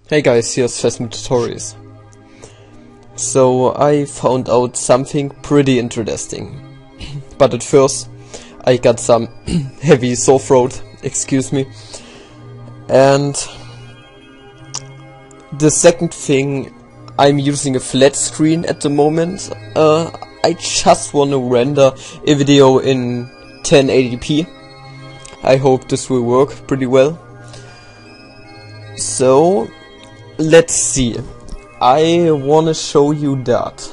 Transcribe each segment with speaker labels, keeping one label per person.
Speaker 1: Hey guys, here's Phasmo Tutorials. So I found out something pretty interesting. But at first I got some heavy sore throat, excuse me. And the second thing, I'm using a flat screen at the moment. I just want to render a video in 1080p. I hope this will work pretty well. So let's see. I wanna show you that.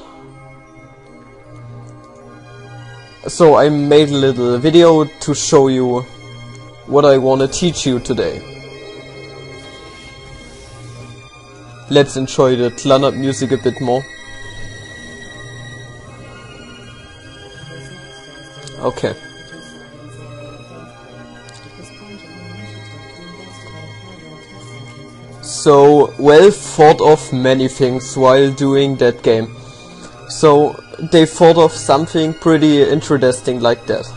Speaker 1: So I made a little video to show you what I wanna teach you today. Let's enjoy the Clannad music a bit more. Okay. So, well thought of many things while doing that game. So, they thought of something pretty interesting like that.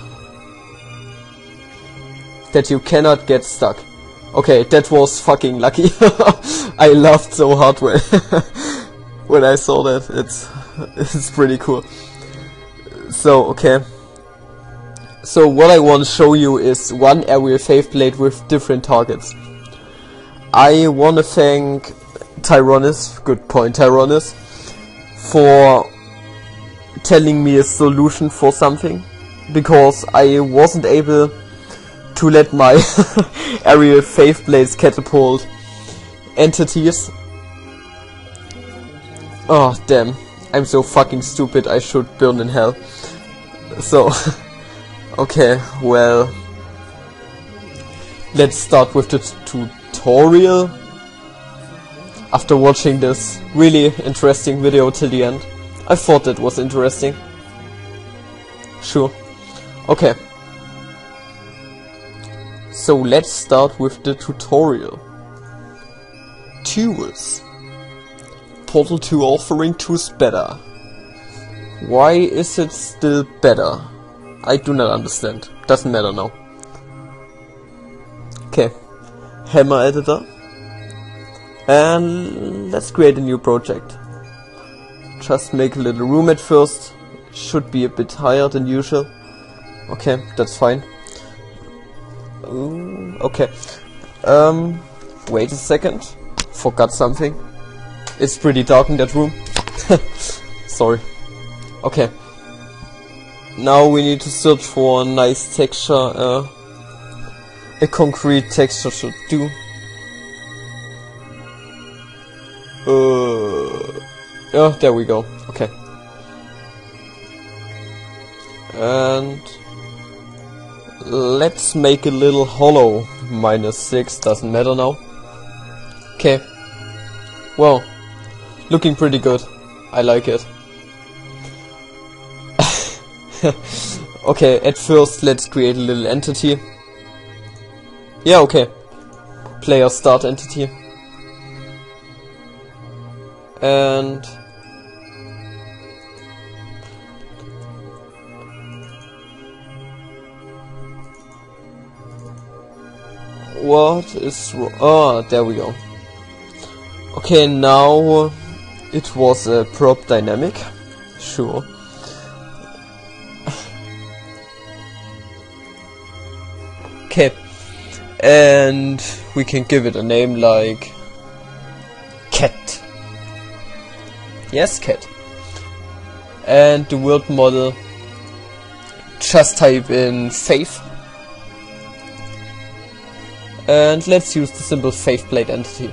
Speaker 1: That you cannot get stuck. Okay, that was fucking lucky. I laughed so hard when I saw that. It's pretty cool. So, okay. So what I want to show you is one aerial faceplate with different targets. I want to thank Tyronis, good point Tyronis, for telling me a solution for something, because I wasn't able to let my aerial faceplates catapult entities. Oh damn, I'm so fucking stupid, I should burn in hell. So, okay, well, let's start with the tutorial. After watching this really interesting video till the end, I thought that was interesting. Sure. Okay. So let's start with the tutorial. Tools. Portal 2 offering tools better. Why is it still better? I do not understand. Doesn't matter now. Okay. Hammer editor. And let's create a new project. Just make a little room at first. Should be a bit higher than usual. Okay, that's fine. Okay. Wait a second. Forgot something. It's pretty dark in that room. Sorry. Okay. Now we need to search for a nice texture. A concrete texture should do. Oh, there we go. Okay. And let's make a little hollow. -6, doesn't matter now. Okay. Well, looking pretty good. I like it. Okay, at first let's create a little entity. Yeah, okay. Player start entity. And what is wrong? Oh, there we go. Okay, now it was a prop dynamic. Sure. Okay. And we can give it a name like cat. Yes, cat. And the world model, just type in faith. And let's use the simple faceplate entity.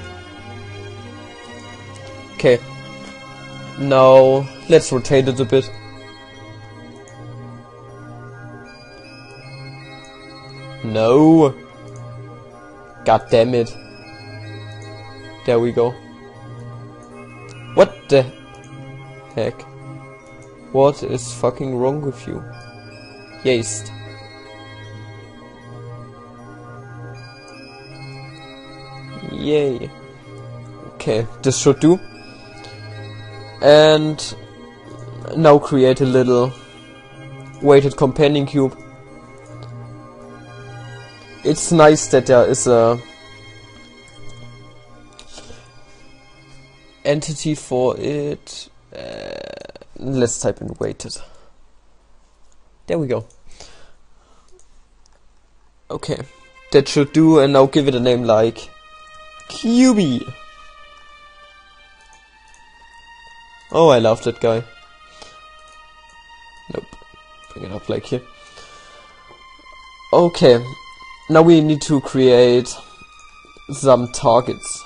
Speaker 1: Okay. Now let's rotate it a bit. No. God damn it. There we go. What the heck? What is fucking wrong with you? Yeast. Yay. Okay, this should do. And now create a little weighted companion cube. It's nice that there is a entity for it. Let's type in weighted. There we go. Okay, that should do, and now give it a name like QB. Oh, I love that guy. Nope. Bring it up like here. Okay, now we need to create some targets.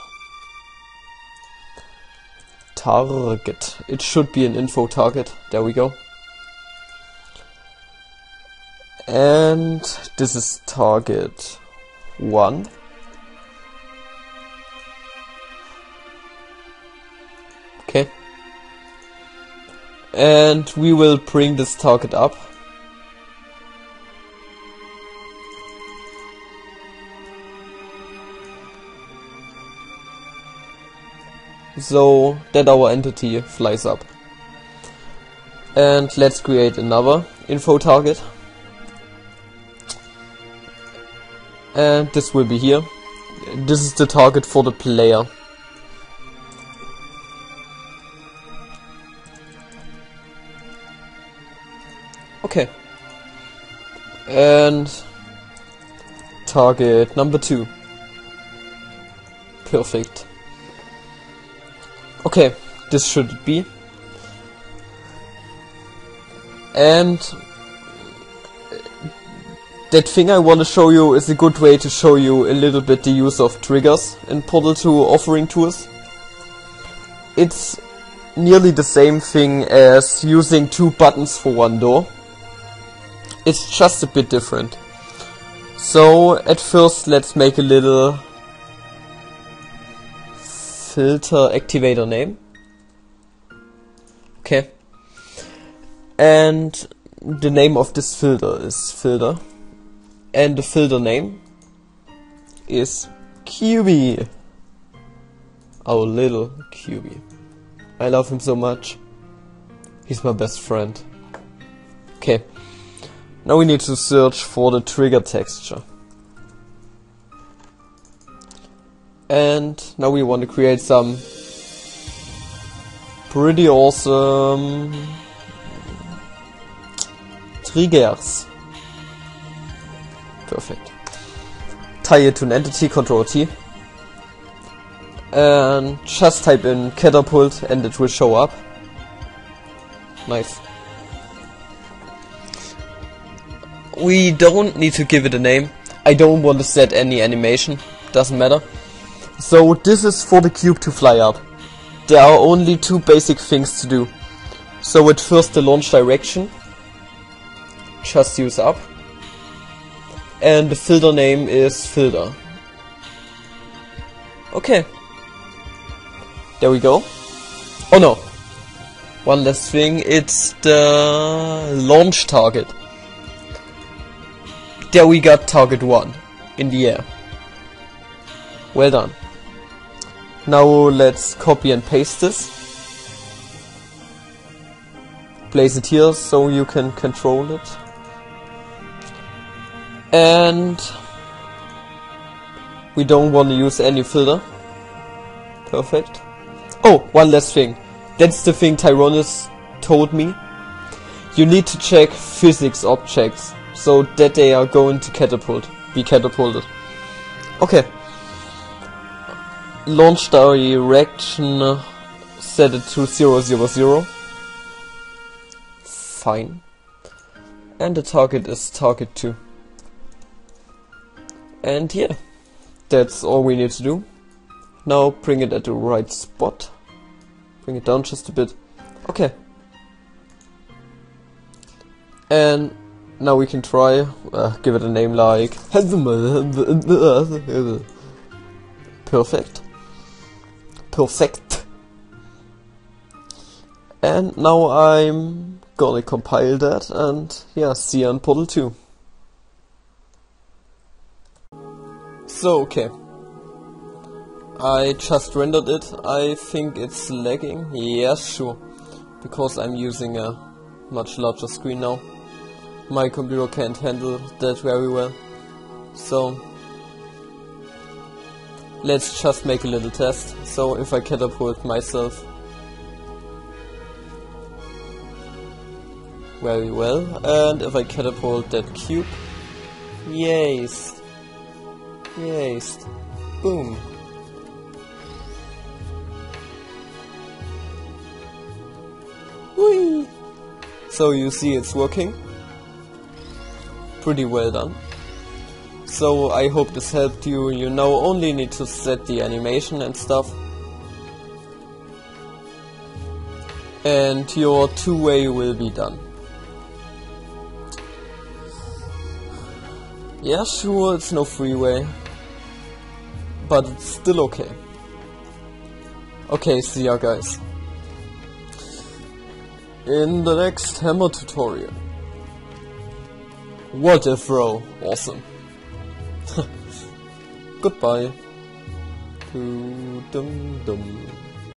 Speaker 1: Target. It should be an info target. There we go. And this is target 1. Okay. And we will bring this target up. So that our entity flies up. And let's create another info target. And this will be here. This is the target for the player. Okay. And target number 2. Perfect. Okay, this should be. And that thing I want to show you is a good way to show you a little bit the use of triggers in Portal 2 offering tools. It's nearly the same thing as using 2 buttons for 1 door. It's just a bit different. So at first let's make a little filter activator name. Okay. And the name of this filter is filter. And the filter name is QB. Our little QB. I love him so much. He's my best friend. Okay. Now we need to search for the trigger texture. And now we want to create some pretty awesome triggers. Perfect. Tie it to an entity, Ctrl T. And just type in catapult and it will show up. Nice. We don't need to give it a name. I don't want to set any animation. Doesn't matter. So this is for the cube to fly up. There are only 2 basic things to do. So at first the launch direction. Just use up. And the filter name is filter. Okay. There we go. Oh no. One last thing, it's the launch target. There we got target 1 in the air. Well done. Now let's copy and paste this. Place it here so you can control it. And we don't want to use any filter. Perfect. Oh, one last thing. That's the thing Tyronis told me. You need to check physics objects so that they are going to be catapulted. Okay. Launch direction, set it to 000. Fine. And the target is target 2. And yeah, that's all we need to do. Now bring it at the right spot. Bring it down just a bit. Okay. And now we can try, give it a name like perfect. Perfect. And now I'm gonna compile that and yeah, see you on Portal 2. So, okay. I just rendered it. I think it's lagging. Yeah, sure. Because I'm using a much larger screen now. My computer can't handle that very well. So, let's just make a little test. So if I catapult myself very well, and if I catapult that cube, yes, yes, boom. Whee! So you see it's working. Pretty well done. So I hope this helped you. You now only need to set the animation and stuff. And your two-way will be done. Yeah, sure, it's no freeway. But it's still okay. Okay, see ya guys in the next hammer tutorial. What a throw! Awesome. Goodbye. Dum dum.